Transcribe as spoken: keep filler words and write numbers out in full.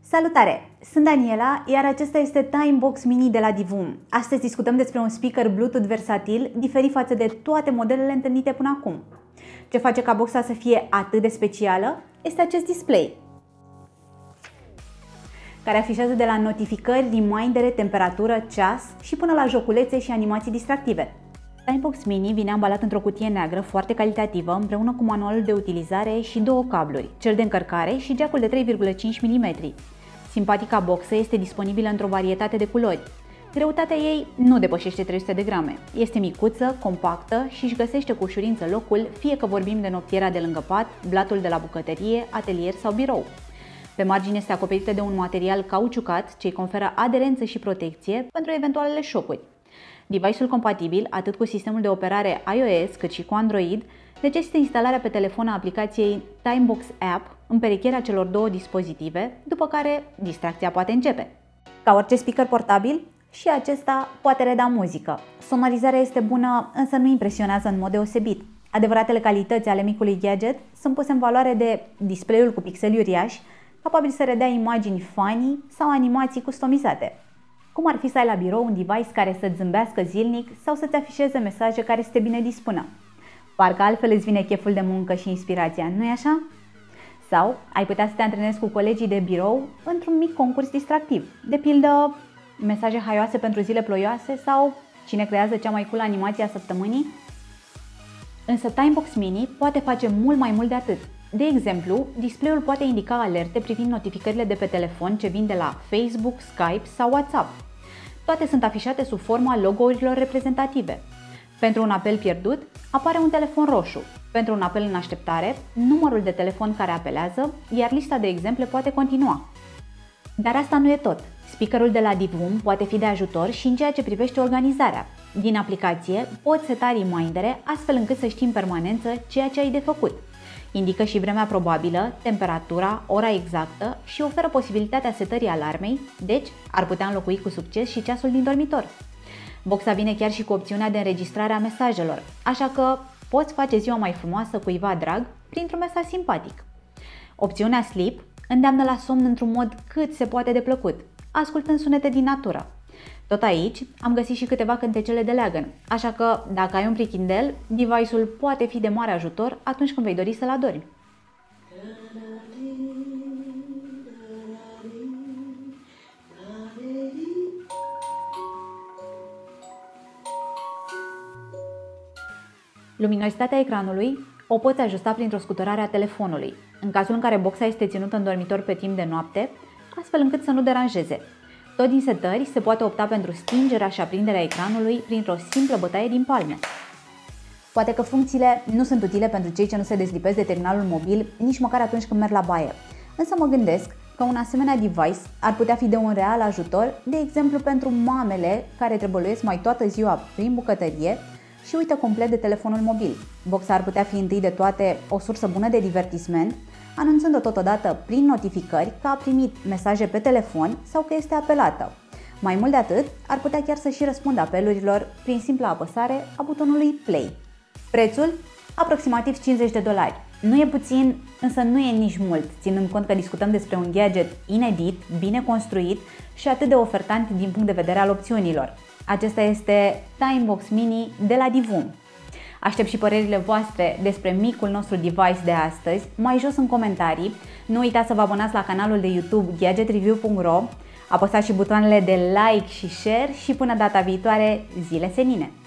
Salutare! Sunt Daniela, iar acesta este Timebox Mini de la Divum. Astăzi discutăm despre un speaker Bluetooth versatil, diferit față de toate modelele întâlnite până acum. Ce face ca boxa să fie atât de specială este acest display, care afișează de la notificări, remindere, temperatură, ceas și până la joculețe și animații distractive. Timebox Mini vine ambalat într-o cutie neagră foarte calitativă, împreună cu manualul de utilizare și două cabluri, cel de încărcare și jackul de trei virgulă cinci milimetri. Simpatica boxă este disponibilă într-o varietate de culori. Greutatea ei nu depășește trei sute de grame. Este micuță, compactă și își găsește cu ușurință locul, fie că vorbim de noptiera de lângă pat, blatul de la bucătărie, atelier sau birou. Pe margine este acoperită de un material cauciucat ce îi conferă aderență și protecție pentru eventualele șocuri. Device-ul compatibil atât cu sistemul de operare iOS cât și cu Android necesită instalarea pe telefon a aplicației Timebox App în perecherea celor două dispozitive, după care distracția poate începe. Ca orice speaker portabil, și acesta poate reda muzică. Sonorizarea este bună, însă nu impresionează în mod deosebit. Adevăratele calități ale micului gadget sunt puse în valoare de display-ul cu pixeli uriași, capabil să redea imagini funny sau animații customizate. Cum ar fi să ai la birou un device care să-ți zâmbească zilnic sau să-ți afișeze mesaje care să te bine dispună. Parcă altfel îți vine cheful de muncă și inspirația, nu-i așa? Sau ai putea să te antrenezi cu colegii de birou într-un mic concurs distractiv, de pildă mesaje haioase pentru zile ploioase sau cine creează cea mai cool animație a săptămânii? Însă Timebox Mini poate face mult mai mult de atât. De exemplu, display-ul poate indica alerte privind notificările de pe telefon ce vin de la Facebook, Skype sau WhatsApp. Toate sunt afișate sub forma logo-urilor reprezentative. Pentru un apel pierdut, apare un telefon roșu. Pentru un apel în așteptare, numărul de telefon care apelează, iar lista de exemple poate continua. Dar asta nu e tot. Speakerul de la Divum poate fi de ajutor și în ceea ce privește organizarea. Din aplicație poți seta remindere astfel încât să știi în permanență ceea ce ai de făcut. Indică și vremea probabilă, temperatura, ora exactă și oferă posibilitatea setării alarmei, deci ar putea înlocui cu succes și ceasul din dormitor. Boxa vine chiar și cu opțiunea de înregistrare a mesajelor, așa că poți face ziua mai frumoasă cuiva drag printr-un mesaj simpatic. Opțiunea Sleep îndeamnă la somn într-un mod cât se poate de plăcut, ascultând sunete din natură. Tot aici am găsit și câteva cântecele de leagăn, așa că dacă ai un prichindel, device-ul poate fi de mare ajutor atunci când vei dori să-l adormi. Luminositatea ecranului o poți ajusta printr-o scuturare a telefonului, în cazul în care boxa este ținută în dormitor pe timp de noapte, astfel încât să nu deranjeze. Tot din setări se poate opta pentru stingerea și aprinderea ecranului printr-o simplă bătaie din palme. Poate că funcțiile nu sunt utile pentru cei ce nu se dezlipesc de terminalul mobil nici măcar atunci când merg la baie, însă mă gândesc că un asemenea device ar putea fi de un real ajutor, de exemplu pentru mamele care trebuiesc mai toată ziua prin bucătărie și uită complet de telefonul mobil. Boxa ar putea fi întâi de toate o sursă bună de divertisment, anunțând-o totodată prin notificări că a primit mesaje pe telefon sau că este apelată. Mai mult de atât, ar putea chiar să și răspundă apelurilor prin simpla apăsare a butonului Play. Prețul? Aproximativ cincizeci de dolari. Nu e puțin, însă nu e nici mult, ținând cont că discutăm despre un gadget inedit, bine construit și atât de ofertant din punct de vedere al opțiunilor. Acesta este Timebox Mini de la Divum. Aștept și părerile voastre despre micul nostru device de astăzi, mai jos în comentarii. Nu uitați să vă abonați la canalul de YouTube gadget review punct ro, apăsați și butoanele de like și share și până data viitoare, zile senine!